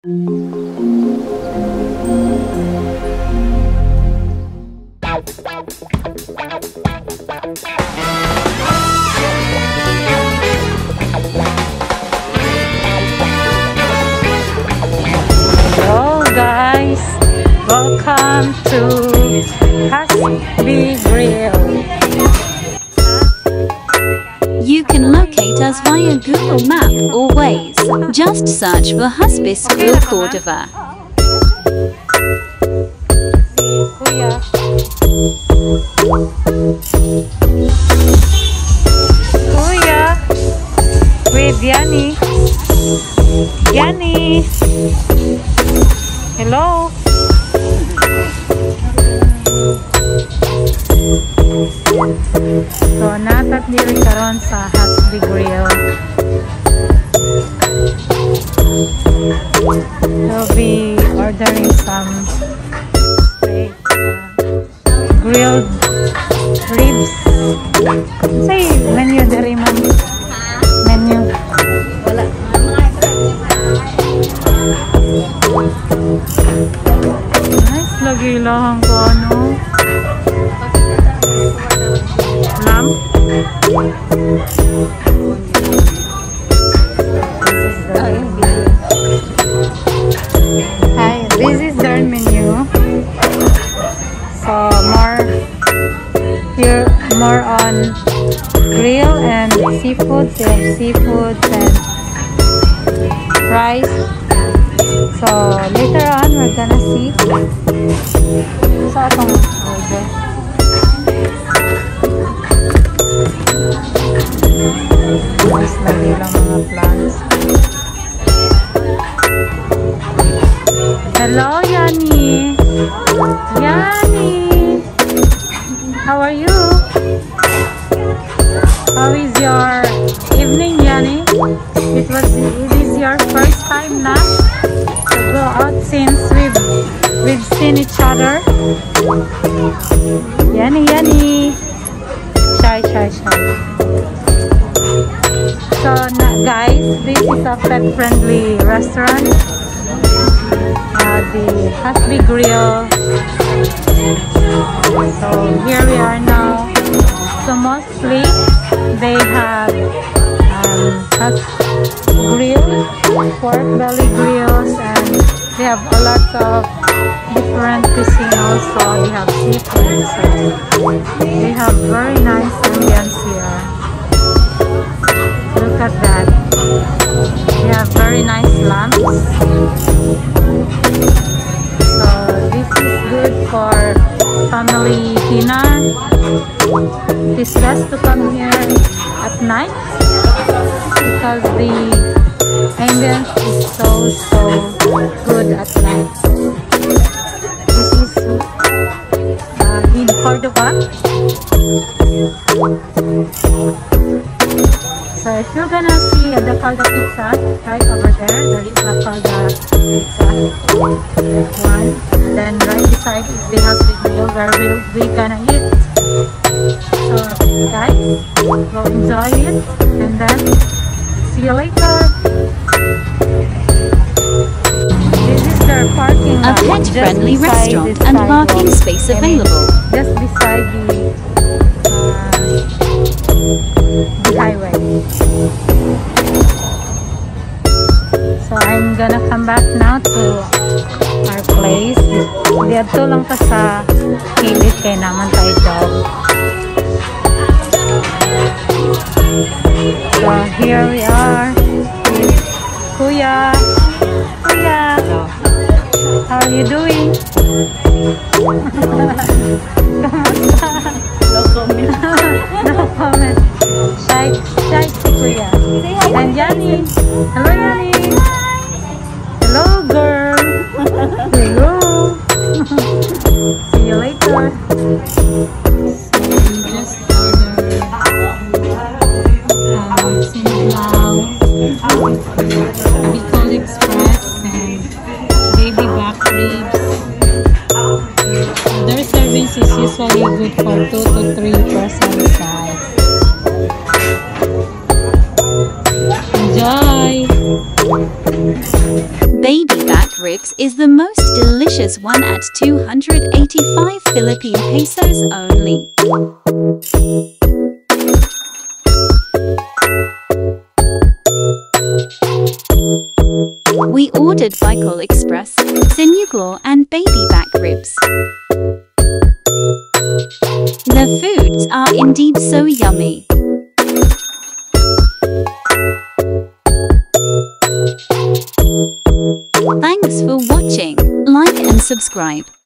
Hello guys, welcome to Hasbi Grill. You can locate us via Google Map or Waze. Just search for Hasbi Grill Cordova. Kuya. Kuya. With Yani. Yani. Hello. So, natat diri karon sa Hasbi Grill. We'll be ordering some steak, grilled ribs. Say menu dari ma'am. Menu. Wala. Nice lagi lang ko ano. Lamb. Hi, this is their menu. So more on grill and seafood. They have seafood and rice. So later on we're gonna see. So atong order. Nice lagi lang mga plants. Hello, Yani. Yani. How are you? How is your evening, Yani? It is your first time now to go out since we've seen each other. Yani, Yani. Shy. So guys, this is a pet-friendly restaurant. The Hasbi Grill. So here we are now. So mostly they have grill, pork belly grills, and they have a lot of different cuisine also. They have seafood. So they have very nice ambience here. Look at that. They have very nice lamps. So this is good for family dinner. It is best to come here at night because the ambience is so good at night. This is in Cordova. So if you're gonna see the Calda Pizza right over there, there is a Calda Pizza one. Then right beside is the Hasbi Grill where we're gonna eat. So guys, go enjoy it and then see you later. This is their parking lot. A pet-friendly restaurant and parking space available. Just beside the highway. So I'm gonna come back now to our place. Dito lang pa sa kilid kay naman tayo dog. So here we are with Kuya. Kuya, how are you doing? No comment. No comment. Shy si Kuya. And Yani. Hello, Yani. Hello, girl. Hello. See you later. So we just ordered Sinilaw, Bicol Express, and baby back ribs. Their service is usually good for 2 to 3 person size. Enjoy! Baby back ribs is the most delicious one at 285 Philippine pesos only. We ordered Bicol Express, Sinuglo and baby back ribs. The foods are indeed so yummy. Thanks for watching. Like and subscribe.